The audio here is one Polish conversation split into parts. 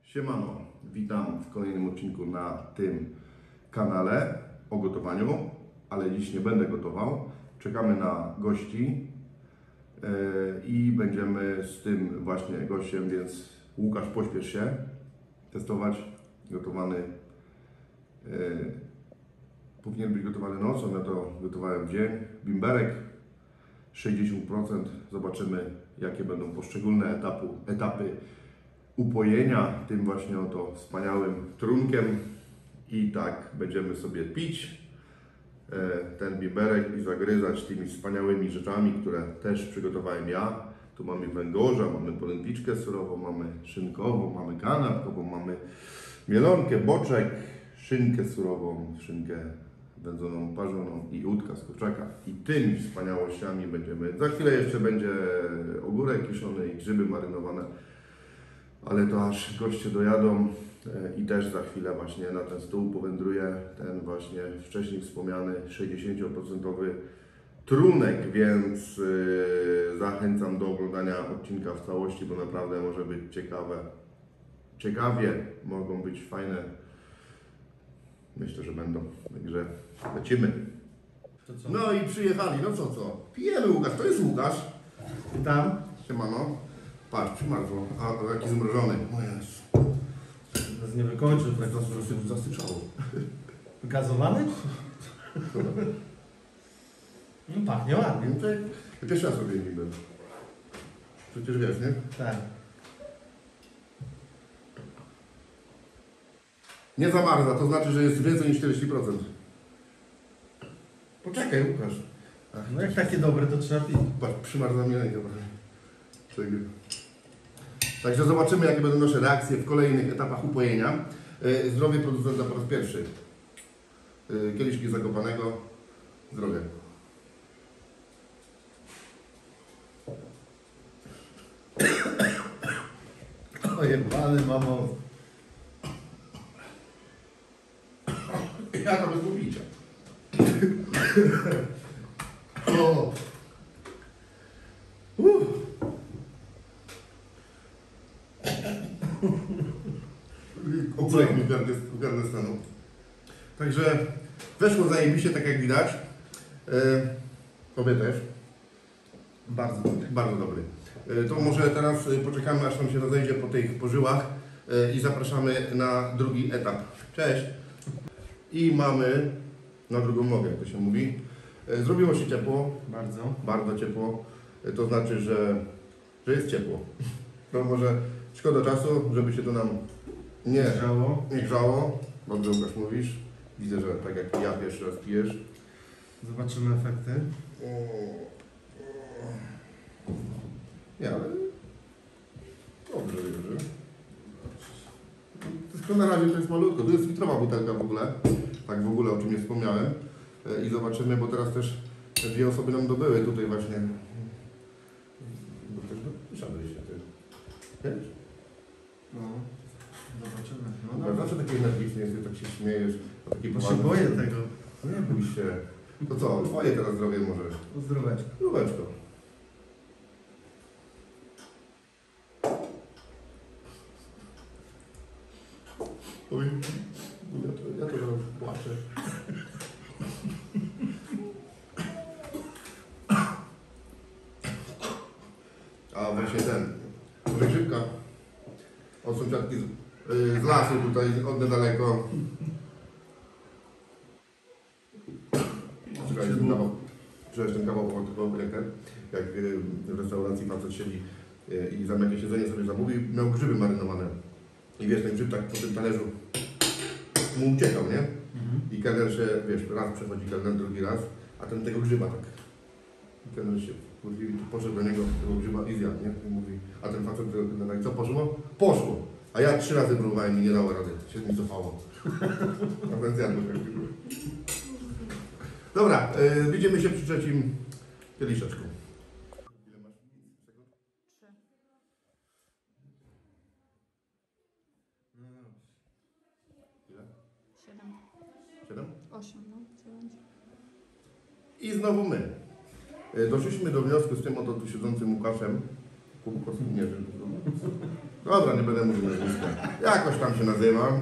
Siemano, witam w kolejnym odcinku na tym kanale o gotowaniu, ale dziś nie będę gotował. Czekamy na gości i będziemy z tym właśnie gościem, więc Łukasz, pośpiesz się, testować gotowany. Powinien być gotowany nocą, ja to gotowałem w dzień. Bimberek 60%, zobaczymy jakie będą poszczególne etapy upojenia tym właśnie oto wspaniałym trunkiem i tak będziemy sobie pić ten bimberek i zagryzać tymi wspaniałymi rzeczami, które też przygotowałem ja. Tu mamy węgorza, mamy polędwiczkę surową, mamy szynkową, mamy kanapkową, mamy mielonkę, boczek, szynkę surową, szynkę wędzoną, parzoną i udka z kurczaka. I tymi wspaniałościami będziemy, za chwilę jeszcze będzie ogórek kiszony i grzyby marynowane, ale to aż goście dojadą i też za chwilę właśnie na ten stół powędruje ten właśnie wcześniej wspomniany 60% trunek, więc zachęcam do oglądania odcinka w całości, bo naprawdę może być ciekawie, mogą być fajne, myślę, że będą, także lecimy. No i przyjechali, no co? Pijemy, Łukasz, to jest Łukasz. Witam. Siemano. Patrz, przymarzło, a jaki zmrożony. O Jezu. Nas nie wykończył. Jak zastyczało. Gazowany? No pachnie ładnie. Ja pierwszy raz robię niby. Przecież wiesz, nie? Tak. Nie zamarza, to znaczy, że jest więcej niż 40%. Poczekaj, Łukasz. No jak takie dobre, to trzeba pić. Patrz, przymarza mnie rękę. Także zobaczymy, jakie będą nasze reakcje w kolejnych etapach upojenia. Zdrowie producenta po raz pierwszy. Kieliszki Zakopanego. Zdrowie. Ojebany mamo. Ja to bez ubicia. O. Ogórek mi w gardle stanął. Także weszło zajebiście, tak jak widać. Tobie też. Bardzo dobry. Bardzo dobry. To może teraz poczekamy, aż nam się rozejdzie po tych pożyłach i zapraszamy na drugi etap. Cześć! I mamy na drugą nogę, jak to się mówi. Zrobiło się ciepło. Bardzo. Bardzo ciepło. To znaczy, że jest ciepło. To może szkoda czasu, żeby się to nam nie grzało. Dobrze, Łukasz, mówisz. Widzę, że tak jak ja pierwszy raz pijesz. Zobaczymy efekty. Nie, ale dobrze, dobrze. Tylko na razie to jest malutko. To jest litrowa butelka w ogóle. Tak w ogóle, o czym nie wspomniałem. I zobaczymy, bo teraz też te dwie osoby nam dobyły tutaj właśnie. Bo też wyszedłeś się, ty. Wiesz? No. Zobaczymy. No, zawsze taki energiczny jesteś, tak się śmiejesz. Taki Bo się boję tego. No nie bój się. To co, twoje teraz zdrowie możesz. Zdroweczko. Zdróweczko. Oj, ja to zaraz płaczę. A właśnie może szybka od sąsiadki z lasu tutaj, od niedaleko. Przecież ten kawał jak w restauracji facet siedzi i za jakieś jedzenie sobie zamówił, miał grzyby marynowane. I wiesz, ten grzyb tak po tym talerzu mu uciekał, nie? I kelner się, wiesz, raz przechodzi kelner, drugi raz, a ten tego grzyba tak. I kelner się poszedł do niego, tego grzyba i zjadł, nie? I mówi, a ten facet tak, co poszło? Poszło! A ja 3 razy próbowałem i nie dało rady, się mi cofało. A ten zjadł tak. Dobra, widzimy się przy trzecim kieliszeczku. Ile masz sekund? 3. 7. 7? 8, no, 9. I znowu my. Doszliśmy do wniosku z tym oto tu siedzącym Łukaszem, Kubkowski? Nie wiem. Dobra, nie będę mówił nazwiska. Jakoś tam się nazywa.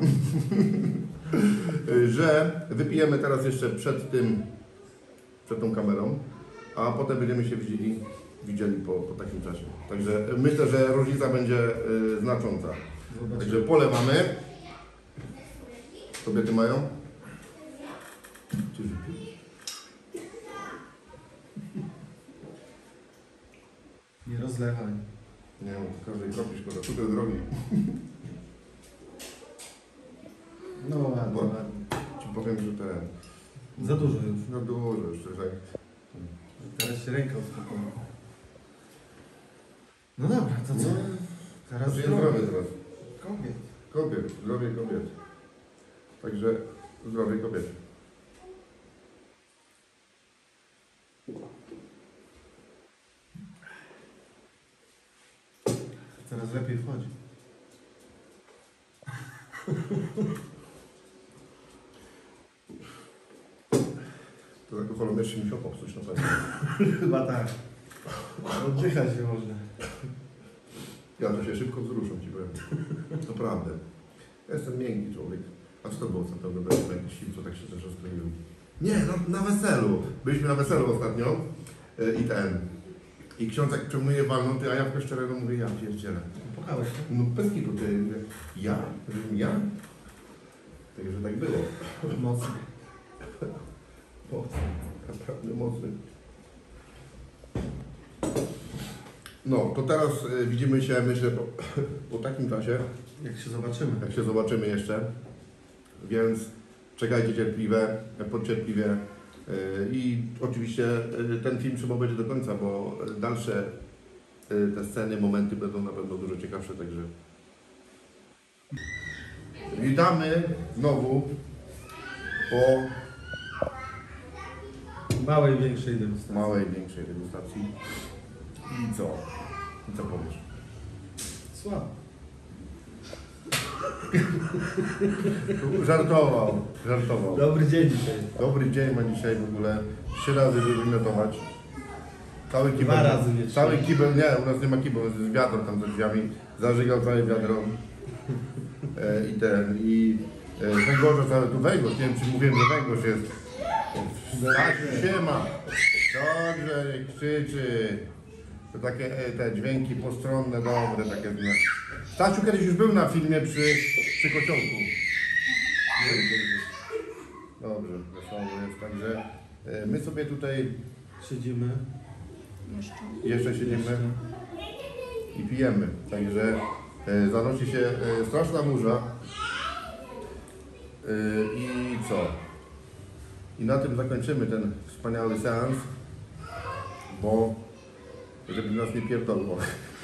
Że wypijemy teraz jeszcze przed tą kamerą, a potem będziemy się widzieli po takim czasie. Także myślę, że różnica będzie znacząca. Także polewamy. Kobiety mają? Czy wypić? Nie rozlewaj. Nie wiem, każdej kropli szkoda. Cukier drogi. No ładnie, Bo- ładnie. Ci powiem, że Za dużo już. no dużo jeszcze, tak. Teraz się ręka uspokoi. No dobra, to co? Teraz Zdrowie zdrowie. teraz. Kobiet. Kobiet, zdrowie kobiet. Także zdrowie kobiet. Coraz lepiej wchodzi. To alkoholem jeszcze mi się popsuć na pewno. Chyba tak. Oddychać nie można. Ja to się szybko wzruszam, ci powiem. Naprawdę. Ja jestem miękki człowiek. A co to było co pewno będzie jakiś film, co tak się też rozstroił? Nie, na weselu. Byliśmy na weselu ostatnio i ksiądz jak przemuje walnąty, a ja w kościele no mówię, ja pierdzielę. Popłakałeś się? No bez kitu, ty mówię, ja? Ja? Także tak było. Mocno. Mocny, naprawdę mocny. No, to teraz widzimy się, myślę, po takim czasie, Jak się zobaczymy. jak się zobaczymy jeszcze, więc czekajcie podcierpliwie i oczywiście ten film trzeba będzie do końca, bo dalsze te sceny, momenty będą na pewno dużo ciekawsze, także witamy znowu po Małej, większej degustacji. małej, większej degustacji. I co? I co powiesz? Słabo. Żartował. Dobry dzień dzisiaj. Dobry dzień ma dzisiaj w ogóle. 3 razy wymiotować. Cały kibel. 2 razy nie. Cały kibel, nie, u nas nie ma kibel, jest wiatr tam za drzwiami. Zażygał całe wiadro. Węgorze całe, tu węgorz, nie wiem czy mówiłem, że węgorz jest. Tak, siema. Dobrze, nie krzyczy. To takie te dźwięki postronne, dobre, takie. Stasiu kiedyś już był na filmie przy kociołku. Dobrze, wesoło jest, także my sobie tutaj Siedzimy. jeszcze siedzimy i pijemy, także zanosi się straszna burza i co? I na tym zakończymy ten wspaniały seans, bo żeby nas nie pierdolło.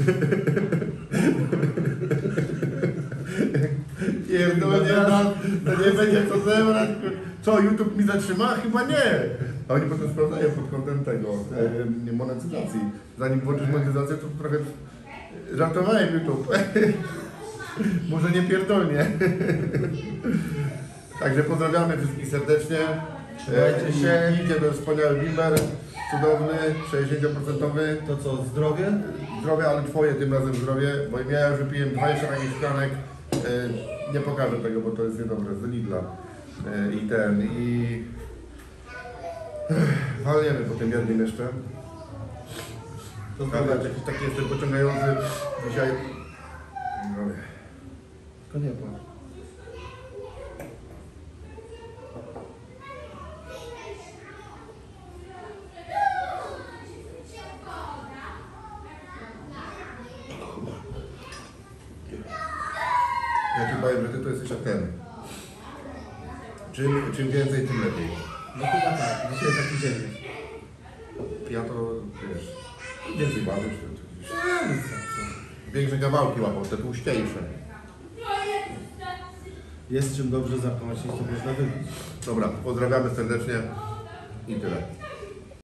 Pierdolnie nas, to nie będzie co zebrać. Co, YouTube mi zatrzyma? Chyba nie. A oni potem sprawdzają pod kątem tego monetyzacji. Zanim włączysz monetyzację, to trochę żartowałem YouTube. Może nie pierdolnie. Także pozdrawiamy wszystkich serdecznie. Trzymajcie się. Idzie ten wspaniały bimber, cudowny, 60%. To co, zdrowie? Zdrowie, ale twoje tym razem zdrowie, bo ja już wypiłem 20 takich szklanek. Nie pokażę tego, bo to jest niedobre, z Lidla. I walniemy po tym jednym jeszcze. To Ale zdrowie. jakiś taki jestem pociągający dzisiaj. Zdrowie. To nie płacz. Ja ci powiem, że ty to jesteś jak ten. Czym więcej, tym lepiej. No chyba tak, dzisiaj taki dzień jest. Ja to, wiesz, więcej bawisz, to widzisz. Większe kawałki łapał, te tłuściejsze. Jest czym dobrze zapłacić, to można wypić. Dobra, pozdrawiamy serdecznie i tyle.